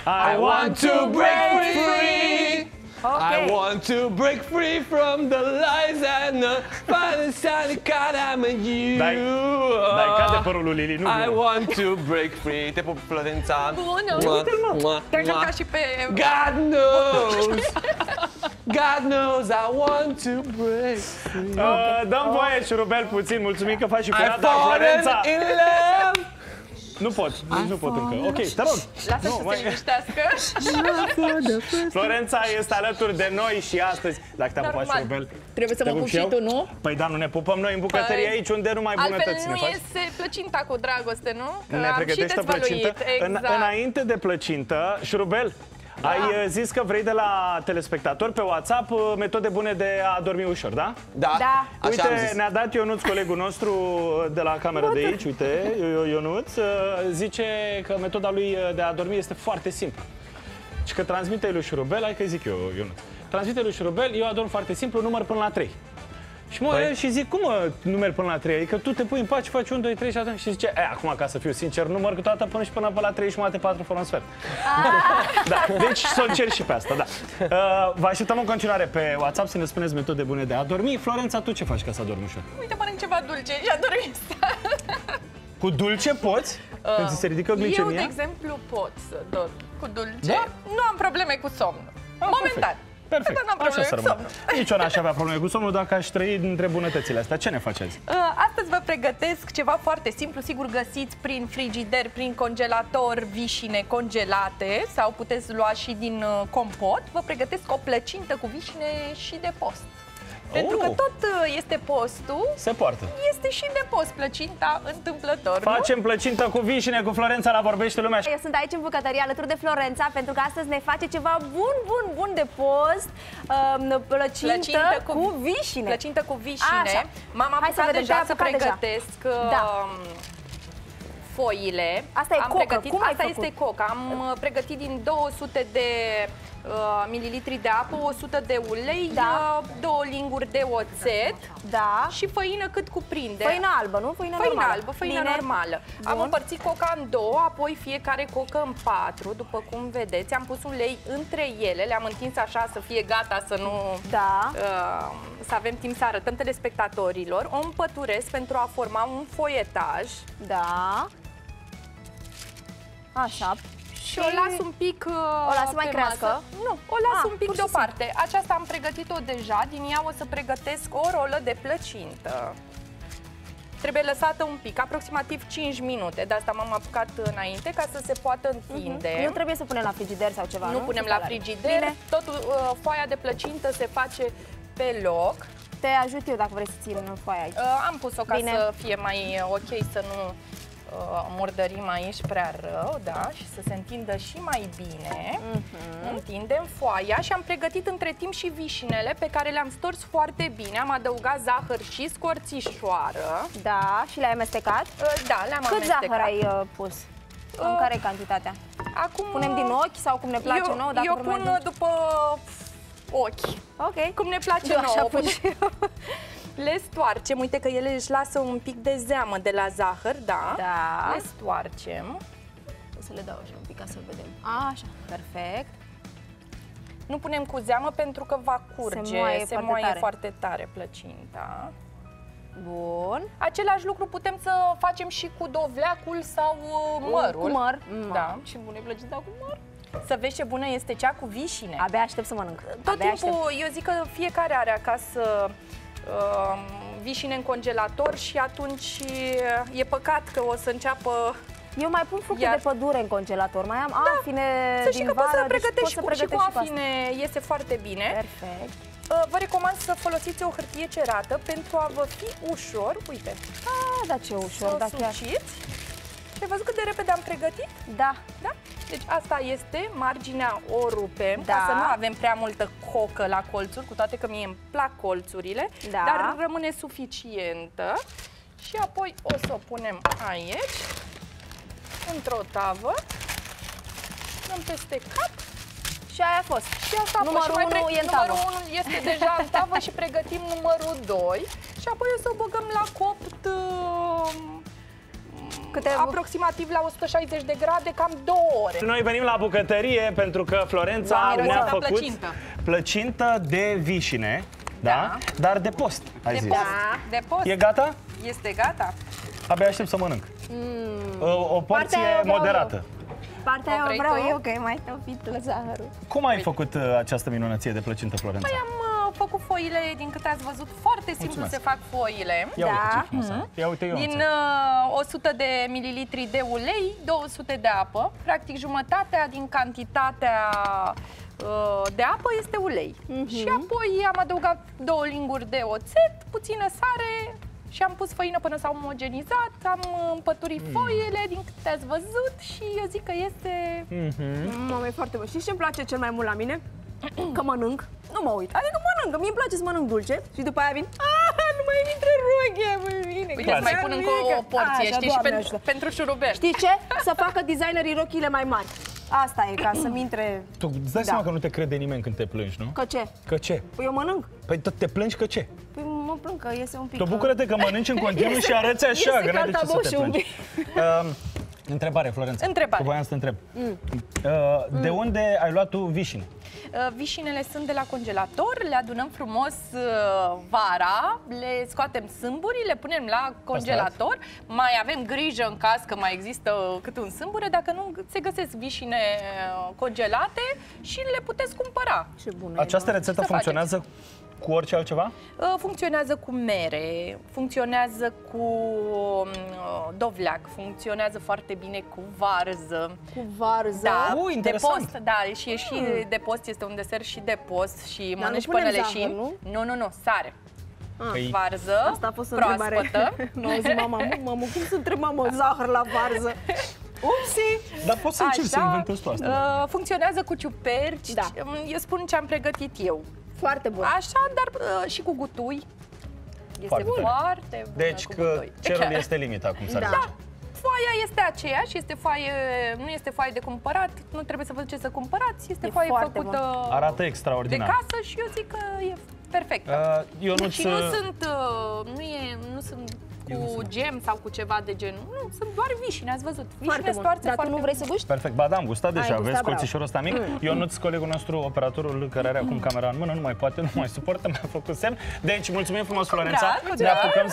I want to break free. Okay. I want to break free from the lies and the fantasy that I'm in you. Dai, cade părul lui Lili, nu I want to break free. Te pup, Florența. Bună. Te-ai încărcat și pe... God knows. God knows I want to break free. Dăm voie, șurubel, puțin. Mulțumim că faci și I curat, dar Florența... fallen in love. Nu pot, nici nu pot încă. Ok, te rog. Lasă să se liniștească. Florența este alături de noi și astăzi. Dacă te-am pupat, șurubel... Trebuie să mă pup și tu, nu? Păi da, nu ne pupăm noi în bucătărie aici, unde numai bunătăți altfel ne nu faci. iese plăcinta cu dragoste, nu? Că Ne am pregătește și plăcintă. dezvăluit, exact. Înainte de plăcintă, șurubel, ai zis că vrei de la telespectatori pe WhatsApp metode bune de a dormi ușor, da? Da, Da. așa am Uite, zis. ne-a dat Ionuț, colegul nostru de la camera de aici, uite, Ionuț, zice că metoda lui de a dormi este foarte simplă. Și că transmite lui șurubel, hai că zic eu, Ionuț. Transmite lui șurubel, eu adorm foarte simplu, număr până la 3. Și mă și zic, cum mă numeri până la 3? Adică tu te pui în pat și faci 1, 2, 3 și atunci și zice, acum ca să fiu sincer, număr câteodată până și până la 3 jumate, 4 fără un sfert. Da, deci să o cer și pe asta, da. Vă așteptăm în continuare pe WhatsApp să ne spuneți metode bune de a dormi. Florența, tu ce faci ca să adormi ușor? Uite, mănânc ceva dulce și adormi. Cu dulce poți? Când ți se ridică glicemia? Eu, de exemplu, pot să dorm cu dulce. Da? Nu am probleme cu somnul. Momentan. Perfect. Dar n-am Așa probleme să cu rămână. somnul. Nici eu n-aș avea probleme cu somnul dacă aș trăi dintre bunătățile astea. Ce ne faci azi? Astăzi vă pregătesc ceva foarte simplu. Sigur găsiți prin frigider, prin congelator vișine congelate sau puteți lua și din compot. Vă pregătesc o plăcintă cu vișine și de post. Pentru că tot este postul, Se poartă. este și de post plăcinta întâmplător, Facem plăcintă cu vișine, cu Florența la Vorbește Lumea. Eu sunt aici în bucătărie alături de Florența pentru că astăzi ne face ceva bun de post, plăcintă cu vișine. Plăcintă cu vișine. Așa. M-am Hai să apucat vedem, deja te-ai să apucat deja. pregătesc Da. foile. Asta e Am cocă. pregătit, Cum ai asta făcut? este cocă. Am pregătit din 200 de mililitri de apă, 100 de ulei, Da. 2 linguri de oțet Da. și făină cât cuprinde. Făină albă, nu? Făină Făină normală. albă, făină Bine. normală. Am Bun. împărțit coca în două, apoi fiecare cocă în 4, după cum vedeți. Am pus ulei între ele, le-am întins așa să fie gata, să nu... Da. să avem timp să arătăm telespectatorilor. O împăturesc pentru a forma un foietaj. Da. Așa. Și o las un pic O las să mai pe crească? masă. Nu, o las un pic pur și deoparte. Aceasta am pregătit-o deja. Din ea o să pregătesc o rolă de plăcintă. Trebuie lăsată un pic, aproximativ 5 minute. De asta m-am apucat înainte, ca să se poată întinde. Nu trebuie să punem la frigider sau ceva, nu? Nu punem la frigider. Bine. Totul, foaia de plăcintă se face pe loc. Te ajut eu dacă vrei să ții în foaia aici. Am pus-o ca Bine. să fie mai ok, să nu murdărim aici prea rău, da, și să se întindă și mai bine. Întindem foaia și am pregătit între timp și vișinele pe care le-am stors foarte bine. Am adăugat zahăr și scorțișoară. Da, și le-ai amestecat? Da, le-am Cât amestecat. zahăr ai pus? În care e cantitatea? Acum Punem din ochi sau cum ne place nouă? Dacă eu vrem pun mai după ochi. Ok. Cum ne place Eu așa nouă. pun și eu. Le stoarcem, uite că ele își lasă un pic de zeamă de la zahăr, da? Da. Le stoarcem. O să le dau așa un pic ca să vedem. Așa, perfect. Nu punem cu zeamă pentru că va curge, Se moaie foarte tare. plăcinta. Bun. Același lucru putem să facem și cu dovleacul sau mărul. Cu măr. Da. Și bune plăcinta cu măr. Să vezi ce bună este cea cu vișine. Abia aștept să mănânc. Tot Abia timpul, eu zic că fiecare are acasă vișine în congelator și atunci e păcat că o să înceapă... Eu mai pun fructe de pădure în congelator. Mai am afine Să știi din că poți vară, să pregătești deci pot să și cu pregătesc afine, iese foarte bine. Perfect. Vă recomand să folosiți o hârtie cerată pentru a vă fi ușor. Uite, Da, ce ușor. să Da, o chiar. suciți. Și ai văzut cât de repede am pregătit? Da. Da? Deci asta este, marginea o rupem, Da. ca să nu avem prea multă cocă la colțuri, cu toate că mie îmi plac colțurile, Da. dar rămâne suficientă. Și apoi o să o punem aici, într-o tavă, dăm peste cap. Și aia a fost. Și asta a fost. Numărul Și mai 1 e în tavă. Numărul 1 este deja în tavă și pregătim numărul 2. Și apoi o să o băgăm la copt aproximativ la 160 de grade, cam 2 ore. Noi venim la bucătărie pentru că Florența ne-a făcut plăcintă de vișine, da? Dar de post, ai zis. De post. E gata? Este gata. Abia aștept să mănânc. O porție moderată. Partea aia vreau eu, că e mai topit la zahărul. Cum ai făcut această minunăție de plăcintă, Florența? Păi am făcut foile, din câte ați văzut, foarte simplu se fac foile. Ia uite ce frumos. Ia uite eu. Din 100 de mililitri de ulei, 200 de apă. Practic jumătatea din cantitatea de apă este ulei. Și apoi am adăugat 2 linguri de oțet, puțină sare și am pus făină până s-au omogenizat, am împăturit foile din câte ați văzut și eu zic că este... Mama, e foarte bun. Știți ce-mi place cel mai mult la mine? Că mănânc, nu mă uit, adică mănânc, că mie îmi place să mănânc dulce și după aia vin, nu mai intră rochia, mine. Uite, îți mai pun încă o porție, știi, și pentru șurubel. Știi ce? Să facă designerii rochiile mai mari. Asta e, ca să-mi intre... Tu îți dai seama că nu te crede nimeni când te plângi, nu? Că ce? Că ce? Păi eu mănânc. Păi tot te plângi că ce? Păi mă plâng că iese un pic... Tu bucură-te că mănânci în continuu și arăți așa, că n-ai de ce să te plângi. Întrebare, Florența. Întrebare. Că voiam să te întreb. De unde ai luat tu vișine? Vișinele sunt de la congelator, le adunăm frumos vara, le scoatem sâmburi, le punem la congelator, mai avem grijă în caz că mai există câte un sâmbure, dacă nu se găsesc vișine congelate și le puteți cumpăra. Ce bună. Această rețetă funcționează cu orice altceva? Funcționează cu mere, funcționează cu dovleac, funcționează foarte bine cu varză. Cu varză? Da, interesant. de post, da, și e și de post, este un desert și de post și mănânci până leșin. Nu, sare. Varză, asta a fost o proaspătă. întrebare. M-a zis mama, cum să întreb mama zahăr la varză? Upsi! Dar poți să încerci să inventezi tu asta. Funcționează cu ciuperci, da. Eu spun ce am pregătit eu. Foarte bun. Așa, dar și cu gutui. Este foarte bun. Deci că cerul este limita, cum s-ar zice. Foaia este aceeași, este foaie, nu este foaie de cumpărat, nu trebuie să vă duceți să cumpărați, este foaie făcută arată extraordinar. de casă și eu zic că e perfect. Și nu sunt cu gem sau cu ceva de genul. Nu, sunt doar vișine, ați văzut. Vișine stoarțe. Dar tu nu vrei să guști? Perfect, ba da, am gustat deja, vezi colțișorul ăsta mic. Ionuț, colegul nostru, operatorul care are acum camera în mână, nu mai poate, nu mai suportă, mi-a făcut semn. Deci, mulțumim frumos, Florența. Ne apucăm